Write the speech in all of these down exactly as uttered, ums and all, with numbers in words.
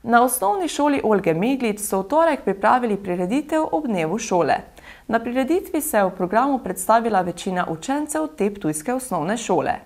Na osnovni šoli Olge Meglič so v torek pripravili prireditev ob dnevu šole. Na prireditvi se je v programu predstavila večina učencev te ptujske osnovne šole.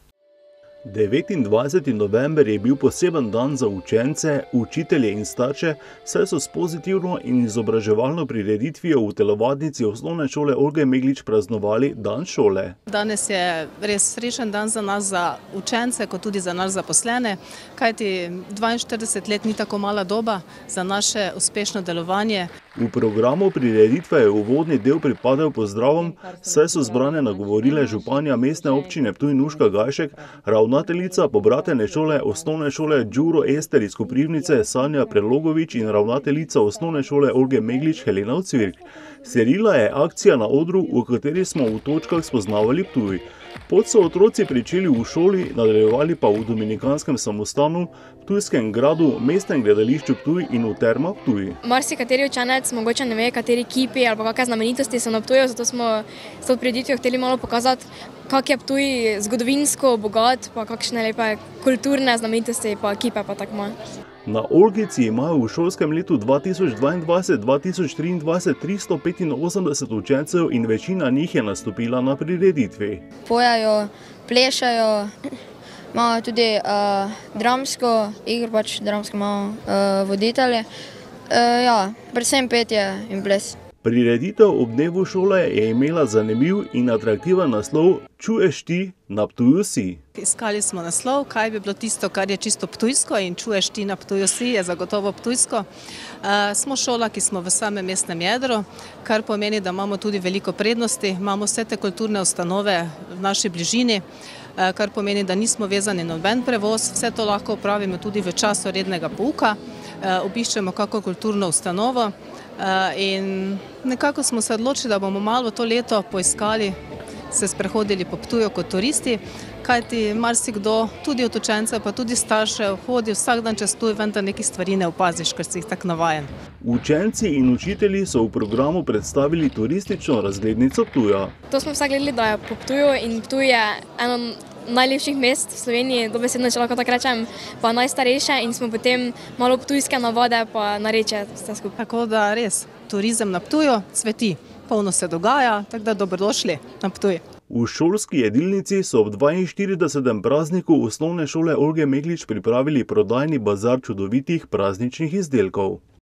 devetindvajseti november je bil poseben dan za učence, učitelje in starše, saj so s pozitivno in izobraževalno prireditvijo v telovadnici osnovne šole Olge Meglič praznovali dan šole. Danes je res srečen dan za nas, za učence, kot tudi za nas zaposlene, kajti dvainštirideset let ni tako mala doba za naše uspešno delovanje. V programu prireditve je uvodni del pripadel pozdravom, saj so zbrane nagovorile županja mestne občine Ptuj Nuška Gajšek, ravnateljica pobratene šole osnovne šole Đuro Ester iz Koprivnice Sanja Prelogovič in ravnateljica osnovne šole Olge Meglič Helena Ocvirk. Sledila je akcija na odru, v kateri smo v točkah spoznavali Ptuj. Pot so otroci pričeli v šoli, nadaljevali pa v Dominikanskem samostanu, Ptujskem gradu, mestnem gledališču Ptuj in v Termah Ptuj. Marsikateri učenec mogoče ne ve, kateri kipi ali kakšne znamenitosti so na Ptuju, zato smo s to prireditvijo hteli malo pokazati, kak je Ptuj zgodovinsko bogat, pa kakšne lepe kulturne znamenitosti, pa kipe pa tako malo. Na Olgici imajo v šolskem letu dva tisoč dvaindvajset dva tisoč triindvajset tristo petinosemdeset učencev in večina njih je nastopila na prireditvi. Pojejo, plešajo, imajo tudi uh, dramsko igro, pač dramsko imajo uh, voditelje. Uh, ja, predvsem petje in ples. Prireditev ob dnevu šole je imela zanimiv in atraktiven naslov Čuješ ti, na Ptuju si. Iskali smo naslov, kaj bi bilo tisto, kar je čisto ptujsko, in Čuješ ti, na Ptuju si je zagotovo ptujsko. Uh, smo šola, ki smo v samem mestnem jedru, kar pomeni, da imamo tudi veliko prednosti. Imamo vse te kulturne ustanove v naši bližini, uh, kar pomeni, da nismo vezani na noben prevoz. Vse to lahko opravimo tudi v času rednega pouka. Uh, obiščemo kako kulturno ustanovo. Uh, in nekako smo se odločili, da bomo malo to leto poiskali, se sprehodili po Ptuju kot turisti, kajti marsikdo, tudi od učencev, pa tudi staršev, hodi vsak dan čez Ptuj, vendar nekih stvari ne opaziš, ker si jih tako navajen. Učenci in učitelji so v programu predstavili turistično razglednico Ptuja. To smo vsak gledali, da je po Ptuju, in Ptuj je eno najlepših mest v Sloveniji, dobesedno, če lahko tako rečem, pa najstarejše, in smo potem malo ptujske navade pa narečje vse skupaj. Tako da res, turizem na Ptuju cveti, polno se dogaja, tako da dobrodošli na Ptuj. V šolski jedilnici so ob dvainštiridesetem prazniku osnovne šole Olge Meglič pripravili prodajni bazar čudovitih prazničnih izdelkov.